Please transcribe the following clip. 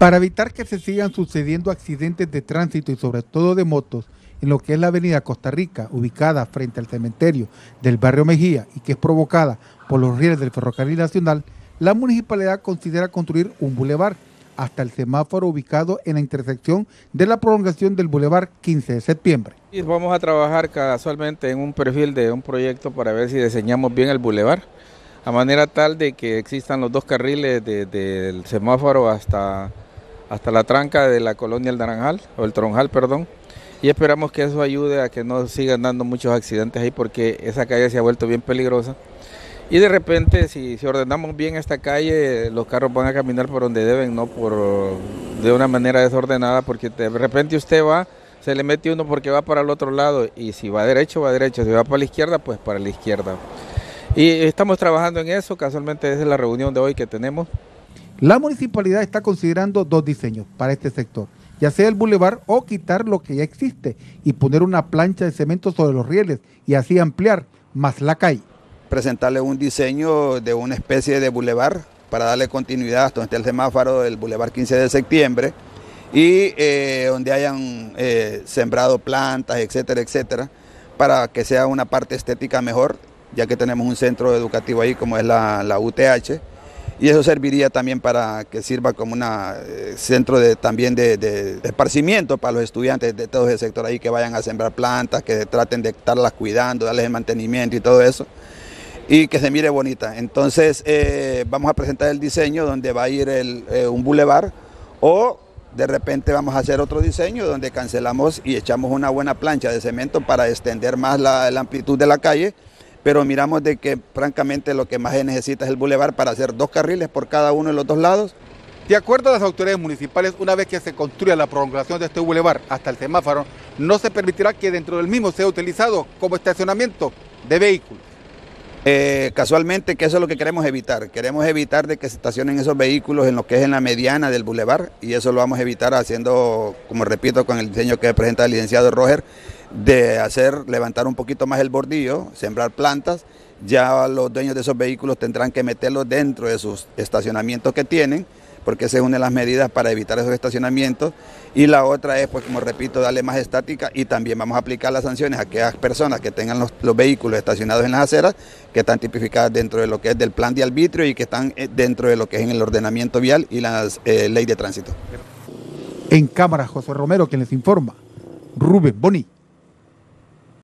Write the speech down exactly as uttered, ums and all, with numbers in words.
Para evitar que se sigan sucediendo accidentes de tránsito y sobre todo de motos en lo que es la avenida Costa Rica, ubicada frente al cementerio del barrio Mejía y que es provocada por los rieles del ferrocarril nacional, la municipalidad considera construir un bulevar hasta el semáforo ubicado en la intersección de la prolongación del bulevar quince de septiembre. Y vamos a trabajar casualmente en un perfil de un proyecto para ver si diseñamos bien el bulevar, a manera tal de que existan los dos carriles de, de, del semáforo hasta, hasta la tranca de la colonia El Naranjal, o el Tronjal, perdón, y esperamos que eso ayude a que no sigan dando muchos accidentes ahí porque esa calle se ha vuelto bien peligrosa. Y de repente, si, si ordenamos bien esta calle, los carros van a caminar por donde deben, no por de una manera desordenada, porque de repente usted va, se le mete uno porque va para el otro lado, y si va derecho, va derecho, si va para la izquierda, pues para la izquierda. Y estamos trabajando en eso, casualmente esa es la reunión de hoy que tenemos. La municipalidad está considerando dos diseños para este sector, ya sea el bulevar o quitar lo que ya existe y poner una plancha de cemento sobre los rieles y así ampliar más la calle. Presentarle un diseño de una especie de bulevar para darle continuidad hasta donde esté el semáforo del bulevar quince de septiembre y eh, donde hayan eh, sembrado plantas, etcétera, etcétera, para que sea una parte estética mejor, ya que tenemos un centro educativo ahí como es la, la U T H, y eso serviría también para que sirva como un eh, centro de, también de, de, de esparcimiento para los estudiantes de todo ese sector ahí, que vayan a sembrar plantas, que traten de estarlas cuidando, darles el mantenimiento y todo eso, y que se mire bonita. Entonces eh, vamos a presentar el diseño donde va a ir el, eh, un bulevar, o de repente vamos a hacer otro diseño donde cancelamos y echamos una buena plancha de cemento para extender más la, la amplitud de la calle, pero miramos de que francamente lo que más se necesita es el bulevar para hacer dos carriles por cada uno de los dos lados. De acuerdo a las autoridades municipales, una vez que se construya la prolongación de este bulevar hasta el semáforo, no se permitirá que dentro del mismo sea utilizado como estacionamiento de vehículos. Eh, casualmente que eso es lo que queremos evitar, queremos evitar de que se estacionen esos vehículos en lo que es en la mediana del bulevar, y eso lo vamos a evitar haciendo, como repito, con el diseño que presenta el licenciado Roger, de hacer levantar un poquito más el bordillo, sembrar plantas. Ya los dueños de esos vehículos tendrán que meterlos dentro de sus estacionamientos que tienen, porque esa es una de las medidas para evitar esos estacionamientos, y la otra es, pues como repito, darle más estática, y también vamos a aplicar las sanciones a aquellas personas que tengan los, los vehículos estacionados en las aceras, que están tipificadas dentro de lo que es del plan de arbitrio y que están dentro de lo que es en el ordenamiento vial y la eh, ley de tránsito. En cámara, José Romero, quien les informa, Rubén Boni.